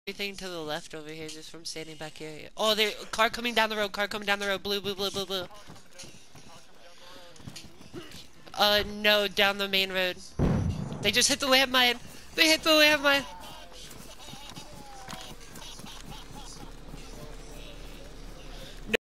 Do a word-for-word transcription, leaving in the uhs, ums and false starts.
Everything to the left over here just from standing back here. Oh, there, car coming down the road, car coming down the road, blue, blue, blue, blue, blue. Uh, no, down the main road. They just hit the landmine. They hit the landmine.